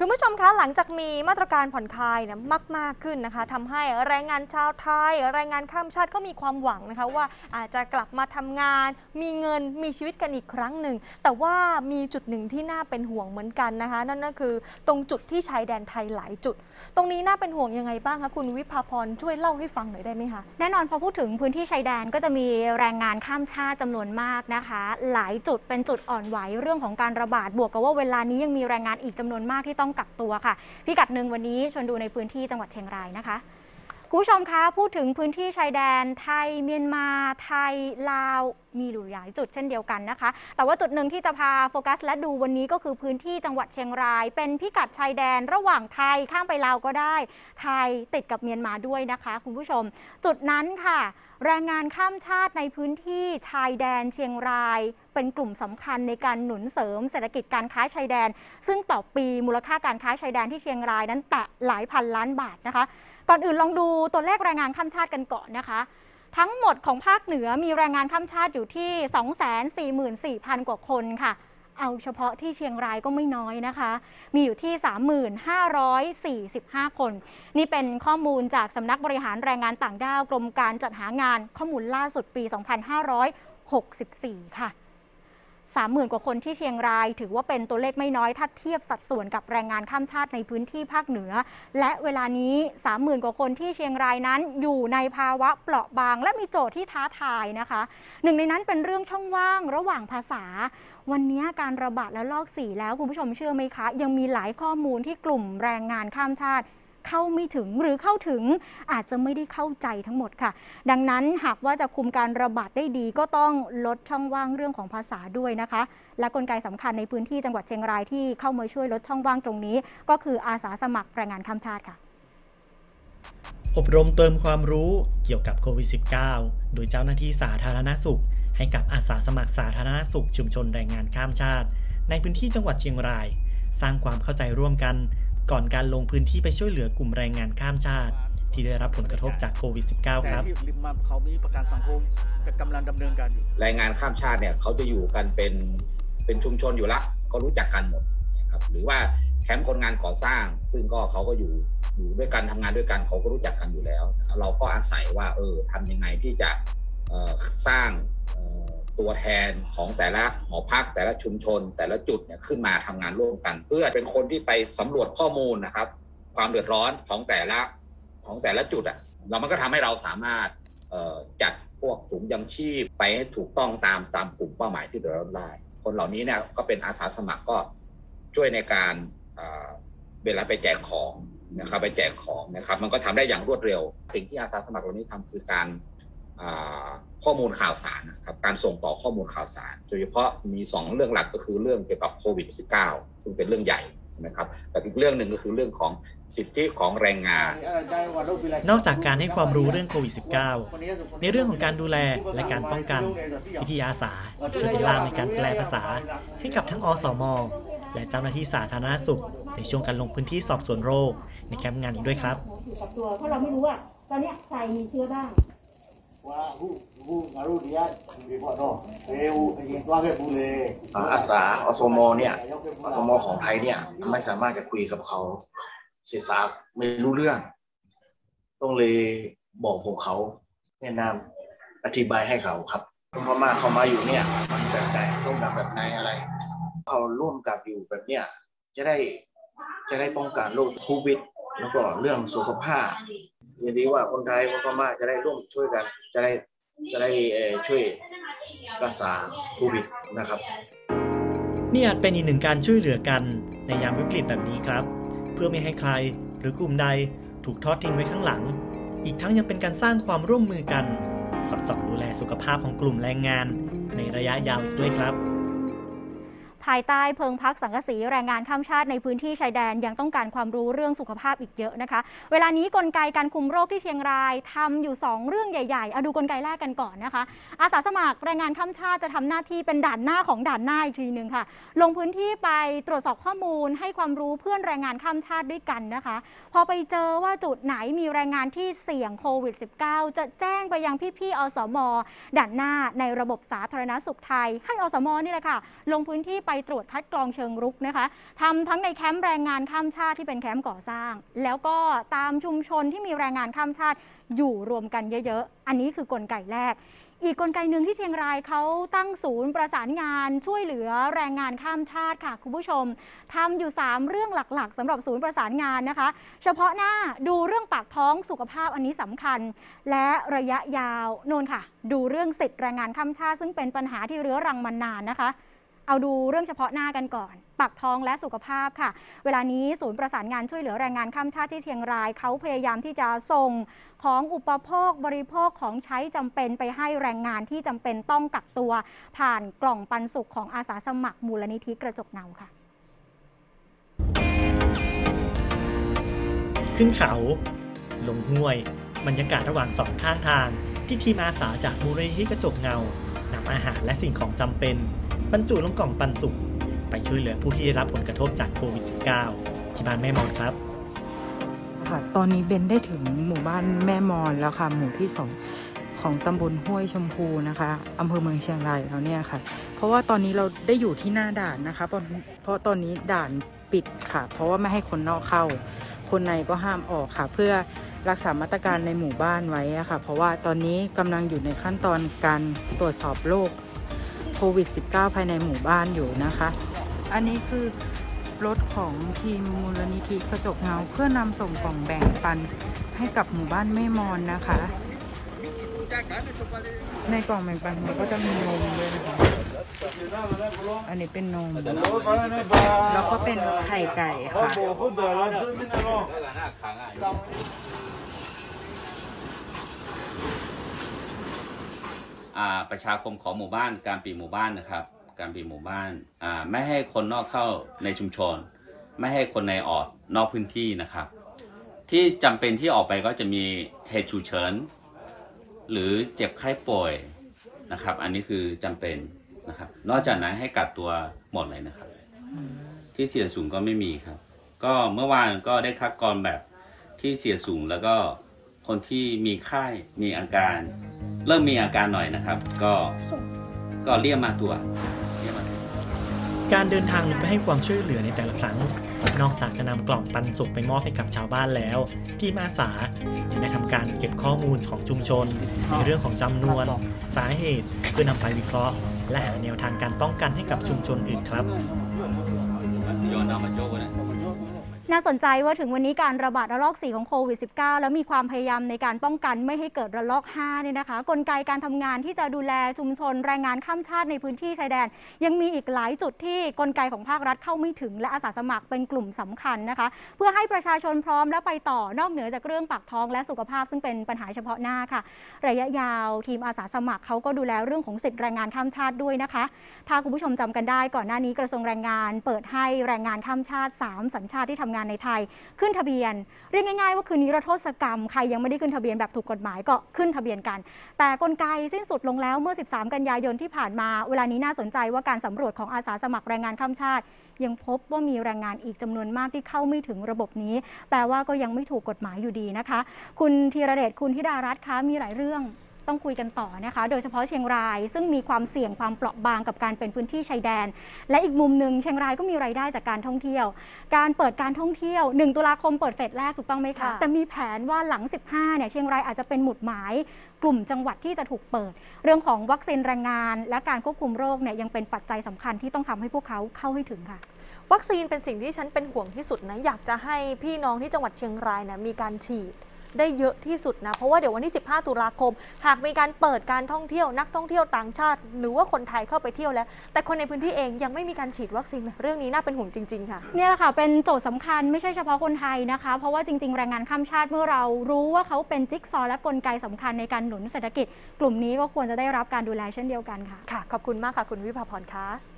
คุณผู้ชมคะหลังจากมีมาตรการผ่อนคลายนะมากขึ้นนะคะทำให้แรงงานชาวไทยแรงงานข้ามชาติก็มีความหวังนะคะว่าอาจจะกลับมาทำงานมีเงินมีชีวิตกันอีกครั้งหนึ่งแต่ว่ามีจุดหนึ่งที่น่าเป็นห่วงเหมือนกันนะคะนั่นก็คือตรงจุดที่ชายแดนไทยหลายจุดตรงนี้น่าเป็นห่วงยังไงบ้างคะคุณวิภาพรช่วยเล่าให้ฟังหน่อยได้ไหมคะแน่นอนพอพูดถึงพื้นที่ชายแดนก็จะมีแรงงานข้ามชาติจำนวนมากนะคะหลายจุดเป็นจุดอ่อนไหวเรื่องของการระบาดบวกกับว่าเวลานี้ยังมีแรงงานอีกจำนวนมากที่ต้องกักตัวค่ะพิกัดหนึ่งวันนี้ชวนดูในพื้นที่จังหวัดเชียงรายนะคะคุณผู้ชมคะพูดถึงพื้นที่ชายแดนไทยเมียนมาไทยลาวมีหลายจุดเช่นเดียวกันนะคะแต่ว่าจุดหนึ่งที่จะพาโฟกัสและดูวันนี้ก็คือพื้นที่จังหวัดเชียงรายเป็นพิกัดชายแดนระหว่างไทยข้ามไปลาวก็ได้ไทยติดกับเมียนมาด้วยนะคะคุณผู้ชมจุดนั้นค่ะแรงงานข้ามชาติในพื้นที่ชายแดนเชียงรายเป็นกลุ่มสำคัญในการหนุนเสริมเศรษฐกิจการค้าชายแดนซึ่งต่อปีมูลค่าการค้าชายแดนที่เชียงรายนั้นแตะหลายพันล้านบาทนะคะก่อนอื่นลองดูตัวเลขแรงงานข้ามชาติกันก่อนนะคะทั้งหมดของภาคเหนือมีแรงงานข้ามชาติอยู่ที่ 244,000 กว่าคนค่ะเอาเฉพาะที่เชียงรายก็ไม่น้อยนะคะมีอยู่ที่ 35,45 คนนี่เป็นข้อมูลจากสำนักบริหารแรงงานต่างด้าวกรมการจัดหางานข้อมูลล่าสุดปี 2564 ค่ะ30,000 กว่าคนที่เชียงรายถือว่าเป็นตัวเลขไม่น้อยถ้าเทียบสัดส่วนกับแรงงานข้ามชาติในพื้นที่ภาคเหนือและเวลานี้ 30,000 กว่าคนที่เชียงรายนั้นอยู่ในภาวะเปราะบางและมีโจทย์ที่ท้าทายนะคะหนึ่งในนั้นเป็นเรื่องช่องว่างระหว่างภาษาวันนี้การระบาดและลอก4แล้วคุณผู้ชมเชื่อไหมคะยังมีหลายข้อมูลที่กลุ่มแรงงานข้ามชาติเข้าไม่ถึงหรือเข้าถึงอาจจะไม่ได้เข้าใจทั้งหมดค่ะดังนั้นหากว่าจะคุมการระบาดได้ดีก็ต้องลดช่องว่างเรื่องของภาษาด้วยนะคะและกลไกสำคัญในพื้นที่จังหวัดเชียงรายที่เข้ามาช่วยลดช่องว่างตรงนี้ก็คืออาสาสมัครแรงงานข้ามชาติค่ะอบรมเติมความรู้เกี่ยวกับโควิด -19 โดยเจ้าหน้าที่สาธารณสุขให้กับอาสาสมัครสาธารณสุขชุมชนแรงงานข้ามชาติในพื้นที่จังหวัดเชียงรายสร้างความเข้าใจร่วมกันก่อนการลงพื้นที่ไปช่วยเหลือกลุ่มแรงงานข้ามชาติที่ได้รับผลกระทบจากโควิด -19 ครับที่ริมมาเขามีประกันสังคมกำลังดำเนินการอยู่แรงงานข้ามชาติเนี่ยเขาจะอยู่กันเป็นชุมชนอยู่ละก็รู้จักกันหมดนะครับหรือว่าแคมป์คนงานก่อสร้างซึ่งเขาก็อยู่ด้วยกันทำงานด้วยกันเขาก็รู้จักกันอยู่แล้วเราก็อาศัยว่าทำยังไงที่จะสร้างตัวแทนของแต่ละหอพักแต่ละชุมชนแต่ละจุดเนี่ยขึ้นมาทำงานร่วมกันเพื่อเป็นคนที่ไปสำรวจข้อมูลนะครับความเดือดร้อนของแต่ละจุดอ่ะมันก็ทำให้เราสามารถจัดพวกถุงยังชีพไปให้ถูกต้องตามกลุ่มเป้าหมายที่เดือดร้อนได้คนเหล่านี้เนี่ยก็เป็นอาสาสมัครก็ช่วยในการเวลาไปแจกของนะครับไปแจกของนะครับมันก็ทำได้อย่างรวดเร็วสิ่งที่อาสาสมัครเหล่านี้ทำคือการข้อมูลข่าวสารนะครับการส่งต่อข้อมูลข่าวสารโดยเฉพาะมี2เรื่องหลักก็คือเรื่องเกี่ยวกับโควิด -19 ซึ่งเป็นเรื่องใหญ่ใช่ไหมครับแต่อีกเรื่องหนึ่งก็คือเรื่องของสิทธิของแรงงานนอกจากการให้ความรู้เรื่องโควิด -19 ในเรื่องของการดูแลและการป้องกันพี่อาสาช่วยเป็นล่ามในการแปลภาษาให้กับทั้งอสม.และเจ้าหน้าที่สาธารณสุขในช่วงการลงพื้นที่สอบสวนโรคในแคมป์งานด้วยครับเพราะเราไม่รู้ว่าตอนนี้ใครมีเชื้อบ้างอาสาอสมเนี่ยอสมของไทยเนี่ยไม่สามารถจะคุยกับเขาสื่อสารไม่รู้เรื่องต้องเลยบอกพวกเขาแนะนำอธิบายให้เขาครับพม่าเขามาอยู่เนี่ยมันแบบไหนต้องแบบไหนอะไรเขาร่วมกับอยู่แบบเนี้ยจะได้ป้องกันโรคโควิดแล้วก็เรื่องสุขภาพยินดีว่าคนไทยคนพม่าจะได้ร่วมช่วยกันจะได้ช่วยรักษาโควิดนะครับนี่อาจเป็นอีกหนึ่งการช่วยเหลือกันในยามวิกฤตแบบนี้ครับเพื่อไม่ให้ใครหรือกลุ่มใดถูกทอดทิ้งไว้ข้างหลังอีกทั้งยังเป็นการสร้างความร่วมมือกันสอดส่องดูแลสุขภาพของกลุ่มแรงงานในระยะยาวอีกด้วยครับภายใต้เพิงพักสังกะสีแรงงานข้ามชาติในพื้นที่ชายแดนยังต้องการความรู้เรื่องสุขภาพอีกเยอะนะคะเวลานี้กลไกการคุมโรคที่เชียงรายทำอยู่2เรื่องใหญ่ๆเอาดูกลไกแรกกันก่อนนะคะอาสาสมัครแรงงานข้ามชาติจะทำหน้าที่เป็นด่านหน้าของด่านหน้าอีกทีนึงค่ะลงพื้นที่ไปตรวจสอบข้อมูลให้ความรู้เพื่อนแรงงานข้ามชาติด้วยกันนะคะพอไปเจอว่าจุดไหนมีแรงงานที่เสี่ยงโควิด -19 จะแจ้งไปยังพี่ๆอสม.ด่านหน้าในระบบสาธารณสุขไทยให้อสม.นี่แหละค่ะลงพื้นที่ไปตรวจคัดกรองเชิงรุกนะคะทำทั้งในแคมป์แรงงานข้ามชาติที่เป็นแคมป์ก่อสร้างแล้วก็ตามชุมชนที่มีแรงงานข้ามชาติอยู่รวมกันเยอะๆอันนี้คือกลไกแรกอีกกลไกหนึ่งที่เชียงรายเขาตั้งศูนย์ประสานงานช่วยเหลือแรงงานข้ามชาติค่ะคุณผู้ชมทำอยู่3เรื่องหลักๆสำหรับศูนย์ประสานงานนะคะเฉพาะหน้าดูเรื่องปากท้องสุขภาพอันนี้สำคัญและระยะยาวโน่นค่ะดูเรื่องสิทธิแรงงานข้ามชาติซึ่งเป็นปัญหาที่เรื้อรังมานานนะคะเอาดูเรื่องเฉพาะหน้ากันก่อนปากท้องและสุขภาพค่ะเวลานี้ศูนย์ประสานงานช่วยเหลือแรงงานข้ามชาติที่เชียงรายเขาพยายามที่จะส่งของอุปโภคบริโภคของใช้จำเป็นไปให้แรงงานที่จำเป็นต้องกักตัวผ่านกล่องปันสุขของอาสาสมัครมูลนิธิกระจกเงาค่ะขึ้นเขาลงห้วยบรรยากาศระหว่างสองข้างทางที่ทีมอาสาจากมูลนิธิกระจกเงานำอาหารและสิ่งของจำเป็นบรรจุลงกล่องปันสุขไปช่วยเหลือผู้ที่ได้รับผลกระทบจากโควิด -19 ที่บ้านแม่มอนครับค่ะตอนนี้เบนได้ถึงหมู่บ้านแม่มอนแล้วค่ะหมู่ที่2ของตำบลห้วยชมพูนะคะอำเภอเมืองเชียงรายแล้วเนี่ยค่ะเพราะว่าตอนนี้เราได้อยู่ที่หน้าด่านนะคะเพราะตอนนี้ด่านปิดค่ะเพราะว่าไม่ให้คนนอกเข้าคนในก็ห้ามออกค่ะเพื่อรักษามาตรการในหมู่บ้านไว้ค่ะเพราะว่าตอนนี้กำลังอยู่ในขั้นตอนการตรวจสอบโรคโควิด -19 ภายในหมู่บ้านอยู่นะคะอันนี้คือรถของทีมมูลนิธิกระจกเงาเพื่อนำส่งกล่องแบ่งปันให้กับหมู่บ้านแม่มอนนะคะในกล่องแบ่งปันมันก็จะมีนมด้วยนะคะอันนี้เป็นนมแล้วก็เป็นไข่ไก่ค่ะประชาคมของหมู่บ้านการปิดหมู่บ้านนะครับการปิดหมู่บ้านไม่ให้คนนอกเข้าในชุมชนไม่ให้คนในออกนอกพื้นที่นะครับที่จำเป็นที่ออกไปก็จะมีเหตุฉุกเฉินหรือเจ็บไข้ป่วยนะครับอันนี้คือจำเป็นนะครับนอกจากนั้นให้กักตัวหมดเลยนะครับที่เสี่ยงสูงก็ไม่มีครับก็เมื่อวานก็ได้คัดกรองแบบที่เสี่ยงสูงแล้วก็คนที่มีไข้มีอาการเริ่มมีอาการหน่อยนะครับก็เรียกมาตัวการเดินทางลงไปให้ความช่วยเหลือในแต่ละครั้งนอกจากจะนำกล่องปันสุขไปมอบให้กับชาวบ้านแล้วทีมอาสายังได้ทำการเก็บข้อมูลของชุมชนในเรื่องของจำนวนสาเหตุเพื่อนำไปวิเคราะห์และหาแนวทางการป้องกันให้กับชุมชนอื่นครับน่าสนใจว่าถึงวันนี้การระบาดระลอก 4 ของโควิด -19 แล้วมีความพยายามในการป้องกันไม่ให้เกิดระลอก 5 เนี่ยนะคะกลไกการทำงานที่จะดูแลชุมชนแรงงานข้ามชาติในพื้นที่ชายแดนยังมีอีกหลายจุดที่กลไกของภาครัฐเข้าไม่ถึงและอาสาสมัครเป็นกลุ่มสำคัญนะคะเพื่อให้ประชาชนพร้อมและไปต่อนอกเหนือจากเรื่องปากท้องและสุขภาพซึ่งเป็นปัญหาเฉพาะหน้าค่ะระยะยาวทีมอาสาสมัครเขาก็ดูแลเรื่องของสิทธิแรงงานข้ามชาติด้วยนะคะถ้าคุณผู้ชมจำกันได้ก่อนหน้านี้กระทรวงแรงงานเปิดให้แรงงานข้ามชาติ3สัญชาติที่ทำงานในไทยขึ้นทะเบียนเรียกง่ายๆว่าคือนิรโทษกรรมใครยังไม่ได้ขึ้นทะเบียนแบบถูกกฎหมายก็ขึ้นทะเบียนกันแต่กลไกสิ้นสุดลงแล้วเมื่อ13 กันยายนที่ผ่านมาเวลานี้น่าสนใจว่าการสำรวจของอาสาสมัครแรงงานข้ามชาติยังพบว่ามีแรงงานอีกจำนวนมากที่เข้าไม่ถึงระบบนี้แปลว่าก็ยังไม่ถูกกฎหมายอยู่ดีนะคะคุณธีรเดชคุณธิดารัตน์คะมีหลายเรื่องต้องคุยกันต่อนะคะโดยเฉพาะเชียงรายซึ่งมีความเสี่ยงความเปราะบางกับการเป็นพื้นที่ชายแดนและอีกมุมหนึ่งเชียงรายก็มีรายได้จากการท่องเที่ยวการเปิดการท่องเที่ยว1 ตุลาคมเปิดเฟสแรกถูกต้องไหมคะแต่มีแผนว่าหลัง15เนี่ยเชียงรายอาจจะเป็นหมุดหมายกลุ่มจังหวัดที่จะถูกเปิดเรื่องของวัคซีนแรงงานและการควบคุมโรคเนี่ยยังเป็นปัจจัยสำคัญที่ต้องทำให้พวกเขาเข้าให้ถึงค่ะวัคซีนเป็นสิ่งที่ฉันเป็นห่วงที่สุดนะอยากจะให้พี่น้องที่จังหวัดเชียงรายนะมีการฉีดได้เยอะที่สุดนะเพราะว่าเดี๋ยววันที่15 ตุลาคมหากมีการเปิดการท่องเที่ยวนักท่องเที่ยวต่างชาติหรือว่าคนไทยเข้าไปเที่ยวแล้วแต่คนในพื้นที่เองยังไม่มีการฉีดวัคซีนเรื่องนี้น่าเป็นห่วงจริงๆค่ะเนี่ยแหละค่ะเป็นโจทย์สำคัญไม่ใช่เฉพาะคนไทยนะคะเพราะว่าจริงๆแรงงานข้ามชาติเมื่อเรารู้ว่าเขาเป็นจิ๊กซอว์และกลไกสำคัญในการหนุนเศรษฐกิจกลุ่มนี้ก็ควรจะได้รับการดูแลเช่นเดียวกันค่ะขอบคุณมากค่ะคุณวิภาพรคะ